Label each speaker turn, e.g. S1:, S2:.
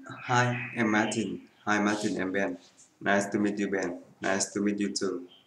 S1: Hi, I'm Martin. Hi, Martin and Ben. Nice to meet you, Ben. Nice to meet you too.